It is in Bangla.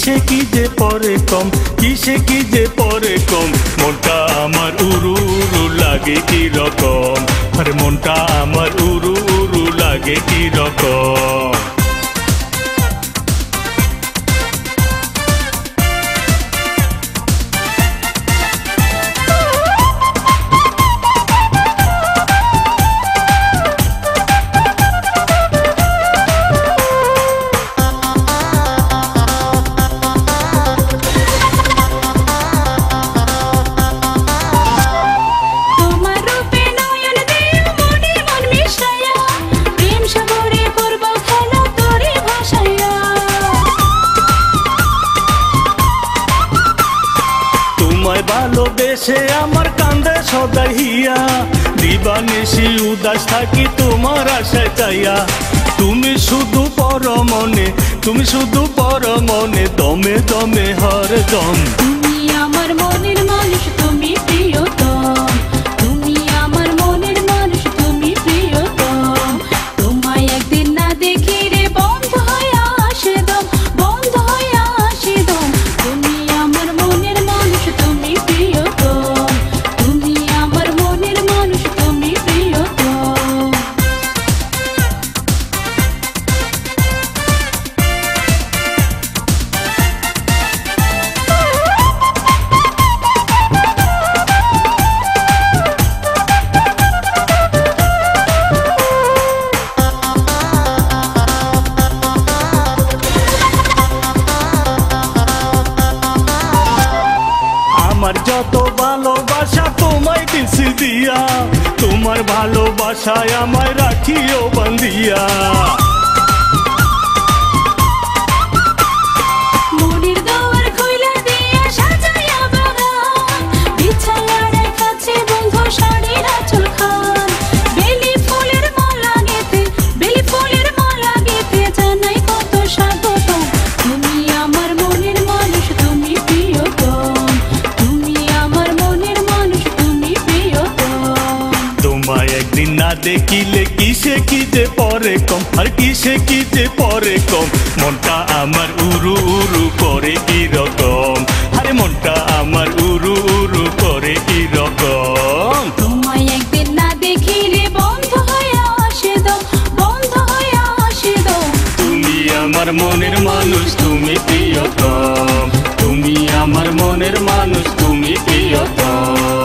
কিসে কি যে পরে কম, কিসে কি যে পরে কম। মনটা আমার উরু উরু লাগে কি রকম, আরে মনটা আমার উরু উরু লাগে কি রকম। ভালোবেসে আমার কান্দে সদাই হিয়া, দিবানিশি উদাস থাকি তোমার আশায় চাইয়া। তুমি শুধু পরমনে, তুমি শুধু পরমনে, দমে দমে হরদম। তুমি আমার মনের মানুষ, তুমি প্রিয়তম, তুমি আমার মনের মানুষ, তুমি প্রিয়তম। তোমায় একদিন না দেখি রে বন্ধ হয়ে আসে দম, বন্ধ হয়ে আসে দম। তুমি আমার মনের মানুষ, তুমি প্রিয়তম, তুমি আমার মনের মানুষ, তুমি প্রিয়তম। আমার যত ভালোবাসা তোমায় দিছি দিয়া, তোমার ভালোবাসায় আমায় রাখিও বান্ধিয়া। মনের দোয়ার খুইলা দিয়া সাজাইয়া বাগান, বিছাইয়া রেখেছে বন্ধু শাড়ির আঁচল খান। বেলি ফুলের মালা গেঁথে, বেলি ফুলের মালা গেঁথে জানাই কত স্বাগত। তুমি আমার মনের মানুষ, তুমি প্রিয়তম, তুমি আমার মনের মানুষ, তুমি প্রিয়তম। তোমায় একদিন না দেখিলে কিসে কি যে পরে কম, আর কিসে কি যে পরে কম। মনটা আমার উরু উরু করে কি রকম, আরে মনটা আমার উরু উরু করে কি রকম। তোমায় একদিন না দেখিলে বন্ধ হয়ে আসে দম, বন্ধ হয়ে আসে দম। তুমি আমার মনের মানুষ, তুমি প্রিয়তম, তুমি আমার মনের মানুষ, তুমি প্রিয়তম।